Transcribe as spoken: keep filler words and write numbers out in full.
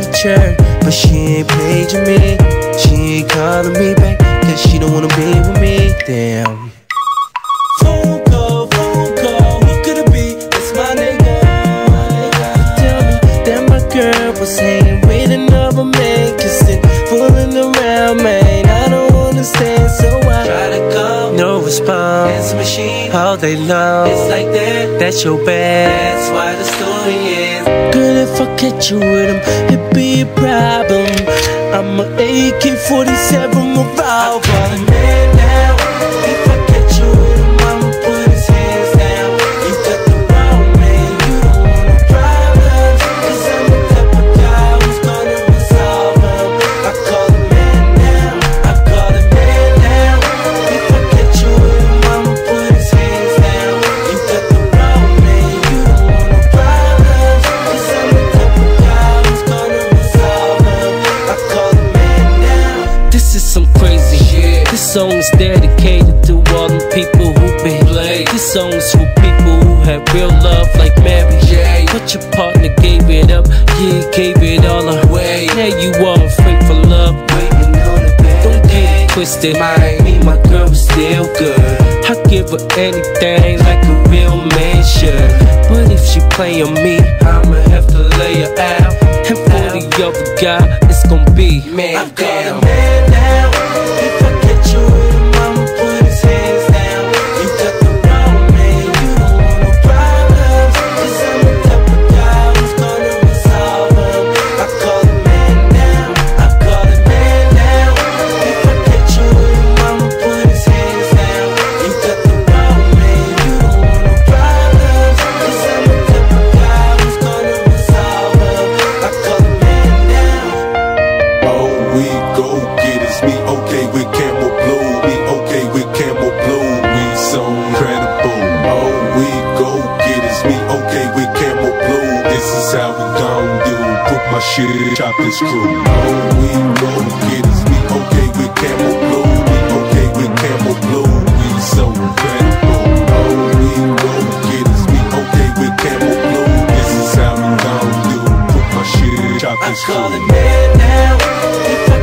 temperature, but she ain't paging me. She ain't calling me back, cause she don't wanna be with me. Damn. Phone call, phone call, who could it be? It's my nigga. Tell me that my girl was hanging with another man, kissing, fooling around, man. I don't understand, so I try to call, no response. Answer machine all day long. It's like that, that's your bad. That's why the story is. Girl, if I catch you with him, it'd be a problem. I'm a A K forty-seven revolver. I'm a man now. If I catch you with him, I'ma put his hands down. You got the wrong man, you don't want no problems. Cause I'm the type of guy who's gonna resolve them. I call a man now, I call a man now. If I catch you with him, I'ma put his hands down. You got the wrong man, you don't want no problems. Cause I'm the type of guy who's gonna resolve them. I call a man now. This is some crazy shit. This song is dedicated to all the people who been played. This song is for people who have real love like Mary J. But your partner gave it up, yeah, gave it all away. Now you all afraid for love, waiting on the bed. Don't get it twisted, my, me, my girl is still good. I give her anything like a real man should. But if she play on me, I'ma have to lay her out. And for the other guy, it's gon' be man down. Man now. If I catch you with him, I'ma put his hands down. You got the wrong man, you don't want no problems. Cause I'm the type of guy who's gonna resolve them. I call a man now, I call a man now. If I catch you with him, I'ma put his hands down. You got the wrong man, you don't want no problems. Cause I'm the type of guy who's gonna resolve them. I call a man now. Oh, we go get it. Me okay with Camel Blue. Me okay with Camel Blue. We so incredible. Oh, we go get it. Me okay with Camel Blue. This is how we gon' do. Put my shit, chop and screw. Oh, we go get it. Me okay with Camel Blue. Me okay with Camel Blue. We so incredible. Oh, we go get it. Me okay with Camel Blue. This is how we gon' do. Put my shit, chop and screw. I call it man now. If I